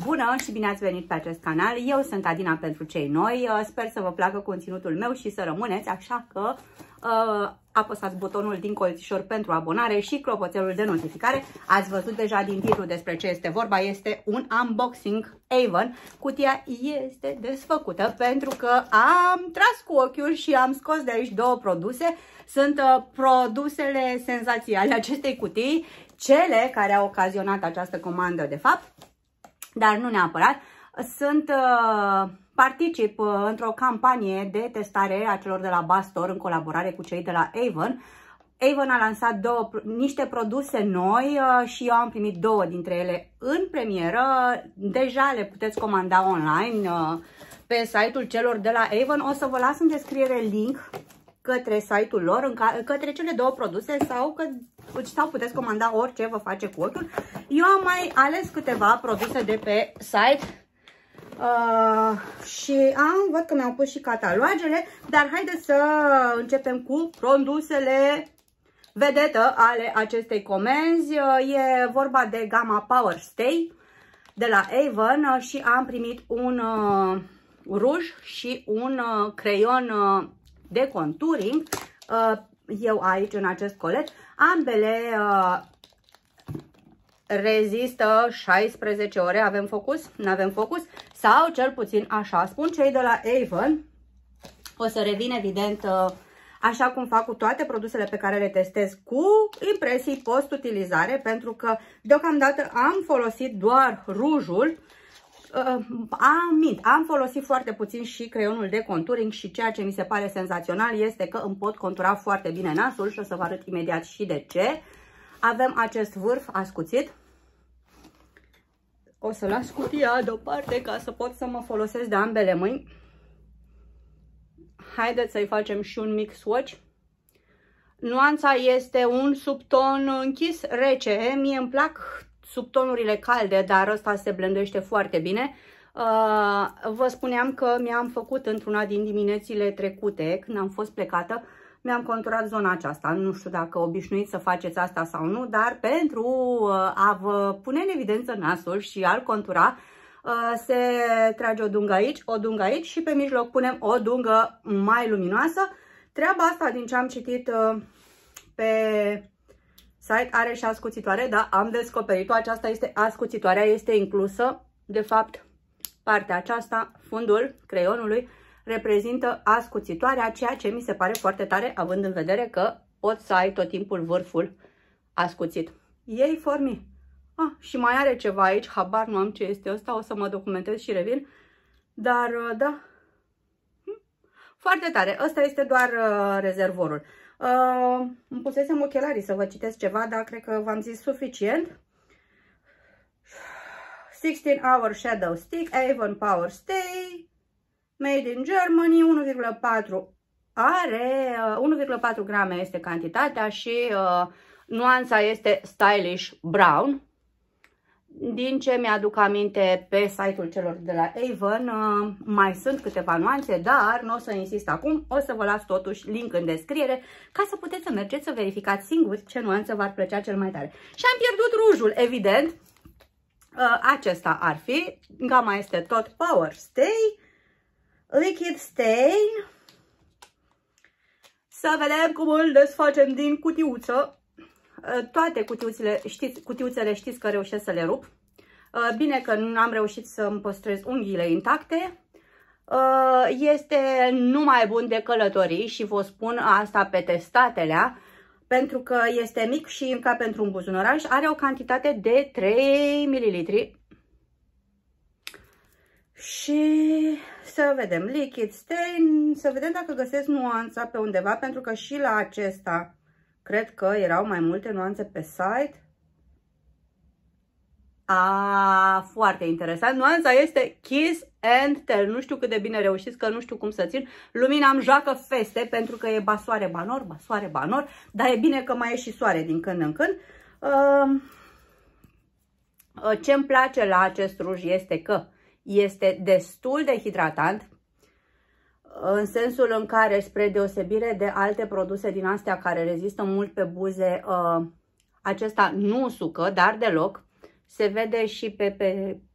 Bună și bine ați venit pe acest canal. Eu sunt Adina pentru cei noi. Sper să vă placă conținutul meu și să rămâneți, așa că apăsați butonul din colțișor pentru abonare și clopoțelul de notificare. Ați văzut deja din titlu despre ce este vorba. Este un unboxing Avon. Cutia este desfăcută pentru că am tras cu ochiul și am scos de aici două produse. Sunt produsele senzațiale acestei cutii, cele care au ocazionat această comandă de fapt. Dar nu neapărat. Particip într-o campanie de testare a celor de la Bastor în colaborare cu cei de la Avon. Avon a lansat niște produse noi și eu am primit două dintre ele în premieră. Deja le puteți comanda online pe site-ul celor de la Avon. O să vă las în descriere link către site-ul lor, către cele două produse sau puteți comanda orice vă face cu ochiul. Eu am mai ales câteva produse de pe site și văd că mi-au pus și catalogele, dar haideți să începem cu produsele vedetă ale acestei comenzi. E vorba de gama Power Stay de la Avon și am primit un ruj și un creion de contouring. Eu aici în acest colet. Ambele rezistă 16 ore. Avem focus? Nu avem focus? Sau cel puțin așa spun cei de la Avon. O să revin evident așa cum fac cu toate produsele pe care le testez, cu impresii post-utilizare, pentru că deocamdată am folosit doar rujul. Am folosit foarte puțin și creionul de contouring și ceea ce mi se pare senzațional este că îmi pot contura foarte bine nasul și o să vă arăt imediat și de ce. Avem acest vârf ascuțit. O să las cutia deoparte ca să pot să mă folosesc de ambele mâini. Haideți să-i facem și un mic swatch. Nuanța este un subton închis rece. Mie îmi plac subtonurile calde, dar ăsta se blendește foarte bine. Vă spuneam că mi-am făcut într-una din diminețile trecute, când am fost plecată, mi-am conturat zona aceasta. Nu știu dacă obișnuiți să faceți asta sau nu, dar pentru a vă pune în evidență nasul și a-l contura, se trage o dungă aici, o dungă aici și pe mijloc punem o dungă mai luminoasă. Treaba asta, din ce am citit pe site, are și ascuțitoare, da, am descoperit-o, aceasta este ascuțitoarea, este inclusă, de fapt, partea aceasta, fundul creionului, reprezintă ascuțitoarea, ceea ce mi se pare foarte tare, având în vedere că poți să ai tot timpul vârful ascuțit. Yay for me! Și mai are ceva aici, habar nu am ce este ăsta, o să mă documentez și revin, dar da, foarte tare, ăsta este doar rezervorul. Îmi pusesem ochelarii să vă citesc ceva, dar cred că v-am zis suficient. 16 Hour Shadow Stick, Avon Power Stay, made in Germany, 1,4 are, 1,4 grame este cantitatea și nuanța este Stylish Brown. Din ce mi-aduc aminte pe site-ul celor de la Avon, mai sunt câteva nuanțe, dar nu o să insist acum, o să vă las totuși link în descriere ca să puteți să mergeți să verificați singuri ce nuanță v-ar plăcea cel mai tare. Și am pierdut rujul, evident, acesta ar fi, gama este tot Power Stay, Liquid Stain. Să vedem cum îl desfacem din cutiuță. Toate cutiuțele știți că reușesc să le rup. Bine că nu am reușit să îmi păstrez unghiile intacte. Este numai bun de călătorii și vă spun asta pe testatelea, pentru că este mic și încape într-un buzunăraș. Are o cantitate de 3 ml. Și să vedem Liquid Stain, să vedem dacă găsesc nuanța pe undeva, pentru că și la acesta cred că erau mai multe nuanțe pe site. Foarte interesant. Nuanța este Kiss and Tell. Nu știu cât de bine reușiți, că nu știu cum să țin. Lumina îmi joacă feste pentru că e basoare banor, basoare banor, dar e bine că mai e și soare din când în când. Ce îmi place la acest ruj este că este destul de hidratant, în sensul în care, spre deosebire de alte produse din astea care rezistă mult pe buze, acesta nu usucă, dar deloc. Se vede și pe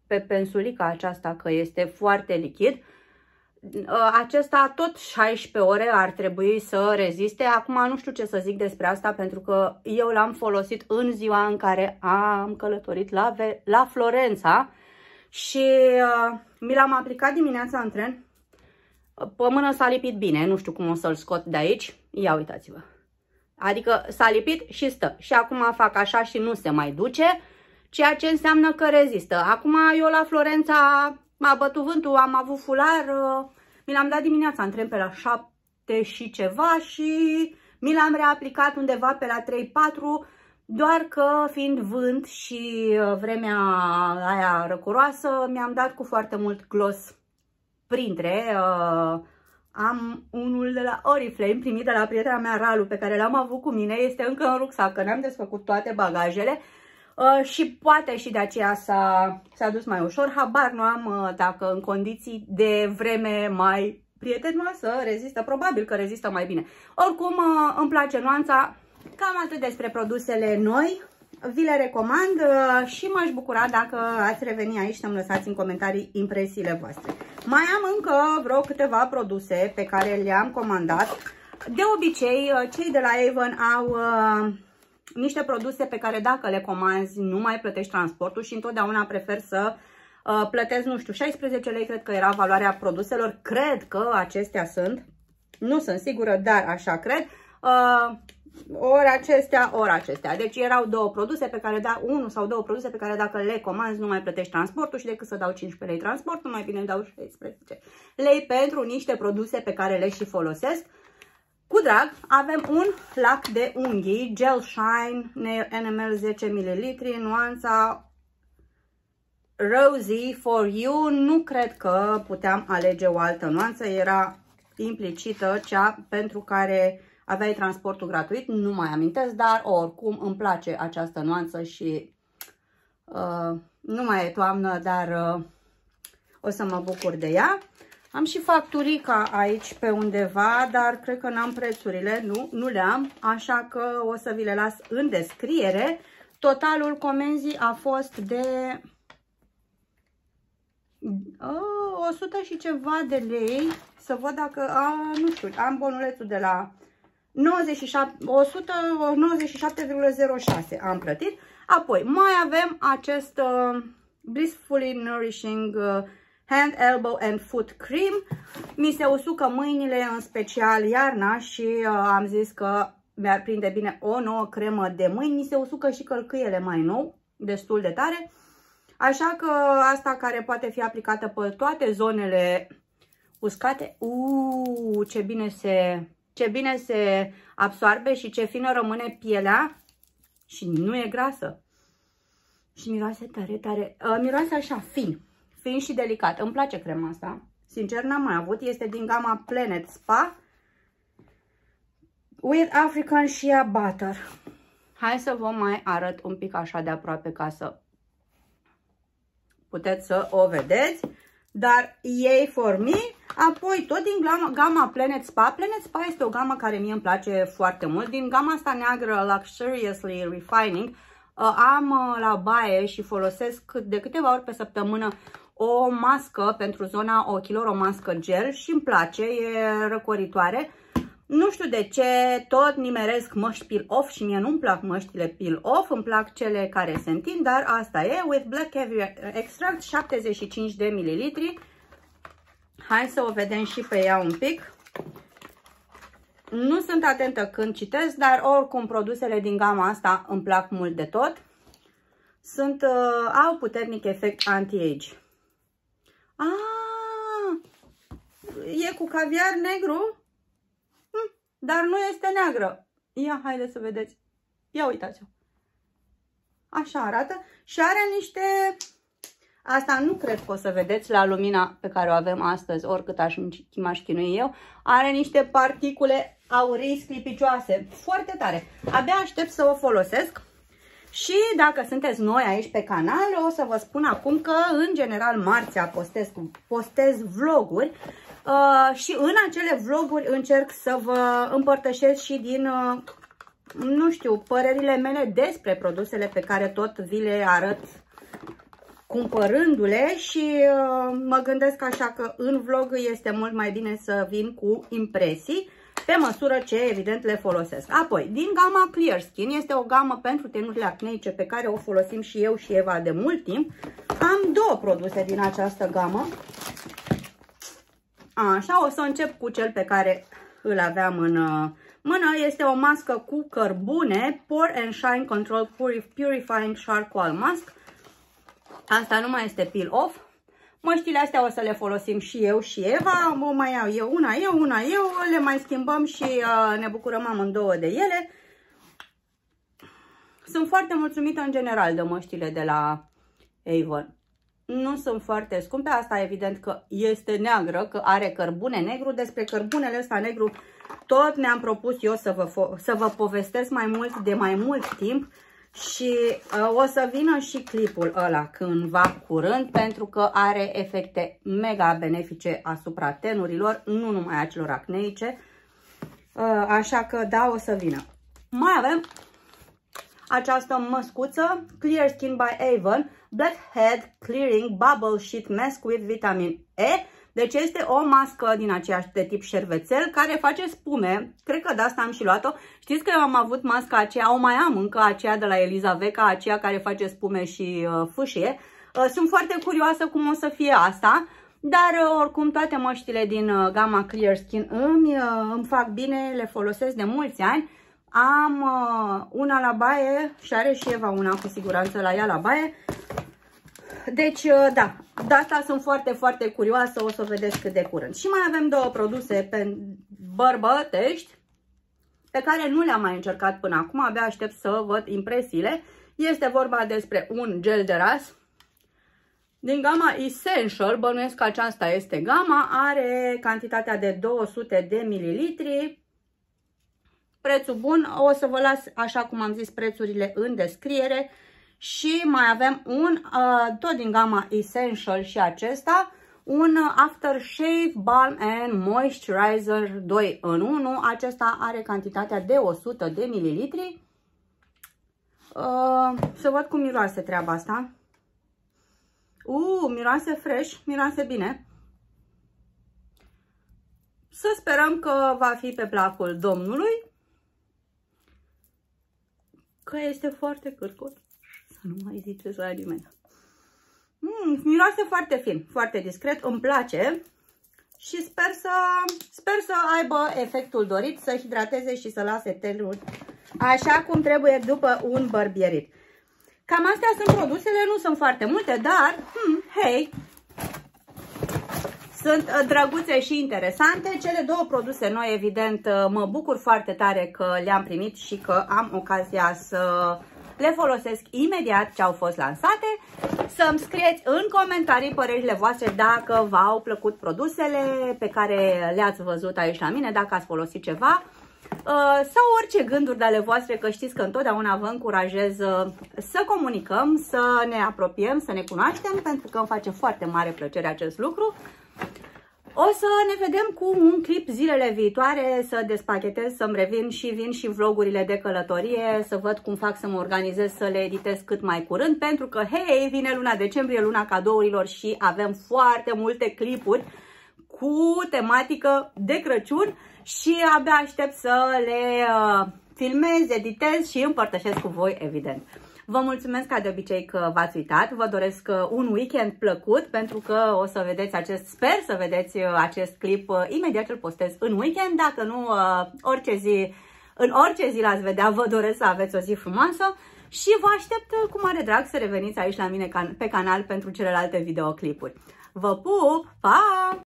pe pensulica aceasta că este foarte lichid. Acesta tot 16 ore ar trebui să reziste. Acum nu știu ce să zic despre asta pentru că eu l-am folosit în ziua în care am călătorit la Florența și mi l-am aplicat dimineața în tren. Pe mână s-a lipit bine, nu știu cum o să-l scot de aici. Ia uitați-vă. Adică s-a lipit și stă. Și acum fac așa și nu se mai duce, ceea ce înseamnă că rezistă. Acum eu la Florența m-a bătut vântul, am avut fular, mi l-am dat dimineața în tren pe la 7 și ceva și mi l-am reaplicat undeva pe la 3-4, doar că fiind vânt și vremea aia răcoroasă, mi-am dat cu foarte mult gloss printre. Am unul de la Oriflame, primit de la prietena mea, Ralu, pe care l-am avut cu mine. Este încă în rucsac, că n-am desfăcut toate bagajele. Și poate și de aceea s-a dus mai ușor. Habar nu am dacă în condiții de vreme mai prietenoasă rezistă. Probabil că rezistă mai bine. Oricum, îmi place nuanța. Cam atât despre produsele noi. Vi le recomand și m-aș bucura dacă ați reveni aici să-mi lăsați în comentarii impresiile voastre. Mai am încă vreo câteva produse pe care le-am comandat. De obicei, cei de la Avon au niște produse pe care dacă le comanzi nu mai plătești transportul și întotdeauna prefer să plătesc, nu știu, 16 lei, cred că era valoarea produselor. Cred că acestea sunt, nu sunt sigură, dar așa cred. Ori acestea. Deci erau două produse pe care, unul sau două produse pe care dacă le comanzi nu mai plătești transportul și decât să dau 15 lei transportul, mai bine dau 16 lei pentru niște produse pe care le și folosesc. Cu drag, avem un lac de unghii, Gel Shine, NML 10 ml, nuanța Rosy for You. Nu cred că puteam alege o altă nuanță, era implicită cea pentru care aveai transportul gratuit, nu mai amintesc, dar oricum îmi place această nuanță și nu mai e toamnă, dar o să mă bucur de ea. Am și facturica aici pe undeva, dar cred că n-am prețurile, nu le am, așa că o să vi le las în descriere. Totalul comenzii a fost de 100 și ceva de lei, să văd dacă, nu știu, am bonulețul de la 197,06 am plătit. Apoi mai avem acest Blissfully Nourishing Hand, Elbow and Foot Cream. Mi se usucă mâinile, în special iarna, și am zis că mi-ar prinde bine o nouă cremă de mâini. Mi se usucă și călcâiele mai nou, destul de tare. Așa că asta care poate fi aplicată pe toate zonele uscate. Ce bine se absoarbe și ce fină rămâne pielea și nu e grasă. Și miroase tare, tare. Miroase așa, fin și delicat. Îmi place crema asta. Sincer, n-am mai avut. Este din gama Planet Spa with African Shea Butter. Hai să vă mai arăt un pic așa de aproape ca să puteți să o vedeți. Dar yay for me. Apoi tot din gama Planet Spa. Planet Spa este o gamă care mie îmi place foarte mult. Din gama asta neagră, Luxuriously Refining, am la baie și folosesc de câteva ori pe săptămână o mască pentru zona ochilor, o mască gel și îmi place, e răcoritoare. Nu știu de ce, tot nimeresc măști peel-off și mie nu-mi plac măștile peel-off, îmi plac cele care se întind, dar asta e, with Black Heavy Extract, 75 de mililitri. Hai să o vedem și pe ea un pic. Nu sunt atentă când citesc, dar oricum produsele din gama asta îmi plac mult de tot. Au puternic efect anti-age. E cu caviar negru? Dar nu este neagră. Ia, haideți să vedeți. Ia uitați-o. Așa arată. Și are niște... Asta nu cred că o să vedeți la lumina pe care o avem astăzi, oricât m-aș chinui eu. Are niște particule aurii sclipicioase. Foarte tare. Abia aștept să o folosesc. Și dacă sunteți noi aici pe canal, o să vă spun acum că în general marțea postez vloguri. Și în acele vloguri încerc să vă împărtășesc și din, nu știu, părerile mele despre produsele pe care tot vi le arăt cumpărându-le și mă gândesc așa că în vlog este mult mai bine să vin cu impresii pe măsură ce evident le folosesc. Apoi, din gama Clear Skin, este o gamă pentru tenurile acneice pe care o folosim și eu și Eva de mult timp. Am două produse din această gamă. Așa, o să încep cu cel pe care îl aveam în mână. Este o mască cu cărbune, Pore and Shine Control Purifying Charcoal Mask. Asta nu mai este peel off. Măștile astea o să le folosim și eu și Eva. O mai iau eu, una eu, le mai schimbăm și ne bucurăm amândouă de ele. Sunt foarte mulțumită în general de măștile de la Avon. Nu sunt foarte scumpe, asta evident că este neagră, că are cărbune negru. Despre cărbunele ăsta negru tot mi-am propus eu să vă povestesc mai mult de mai mult timp. Și o să vină și clipul ăla cândva curând, pentru că are efecte mega benefice asupra tenurilor, nu numai a celor acneice. Așa că da, o să vină. Mai avem această măscuță Clear Skin by Avon Blackhead Clearing Bubble Sheet Mask with Vitamin E. Deci este o mască din aceeași de tip șervețel care face spume. Cred că de asta am și luat-o. Știți că eu am avut masca aceea, o mai am încă, aceea de la Elizaveta, aceea care face spume și fâșie. Sunt foarte curioasă cum o să fie asta. Dar oricum toate măștile din gama Clear Skin îmi fac bine, le folosesc de mulți ani. Am una la baie și are și Eva una cu siguranță la ea la baie. Deci, da, de asta sunt foarte, foarte curioasă, o să vedeți cât de curând. Și mai avem două produse bărbătești pe care nu le-am mai încercat până acum, abia aștept să văd impresiile. Este vorba despre un gel de ras din gama Essential, bănuiesc că aceasta este gama, are cantitatea de 200 de mililitri. Prețul bun, o să vă las, așa cum am zis, prețurile în descriere. Și mai avem un, tot din gama Essential și acesta, un Aftershave Balm and Moisturizer 2 în 1. Acesta are cantitatea de 100 de mililitri. Să văd cum miroase treaba asta. Miroase fresh, miroase bine. Să sperăm că va fi pe placul domnului. Că este foarte cârcot. Să nu mai ziceți la nimeni. Miroase foarte fin, foarte discret, îmi place și sper să aibă efectul dorit, să hidrateze și să lase tenul așa cum trebuie după un bărbierit. Cam astea sunt produsele, nu sunt foarte multe, dar, hei, sunt drăguțe și interesante. Cele două produse noi, evident, mă bucur foarte tare că le-am primit și că am ocazia să le folosesc imediat ce au fost lansate. Să-mi scrieți în comentarii părerile voastre dacă v-au plăcut produsele pe care le-ați văzut aici la mine, dacă ați folosit ceva sau orice gânduri de ale voastre, că știți că întotdeauna vă încurajez să comunicăm, să ne apropiem, să ne cunoaștem, pentru că îmi face foarte mare plăcere acest lucru. O să ne vedem cu un clip zilele viitoare, să despachetez, să-mi revin și vin și vlogurile de călătorie, să văd cum fac să mă organizez, să le editez cât mai curând, pentru că, hei, vine luna decembrie, luna cadourilor și avem foarte multe clipuri cu tematică de Crăciun și abia aștept să le filmez, editez și împărtășesc cu voi, evident. Vă mulțumesc ca de obicei că v-ați uitat, vă doresc un weekend plăcut, pentru că o să vedeți sper să vedeți acest clip imediat ce îl postez în weekend, dacă nu în orice zi l-ați vedea, vă doresc să aveți o zi frumoasă și vă aștept cu mare drag să reveniți aici la mine pe canal pentru celelalte videoclipuri. Vă pup, pa!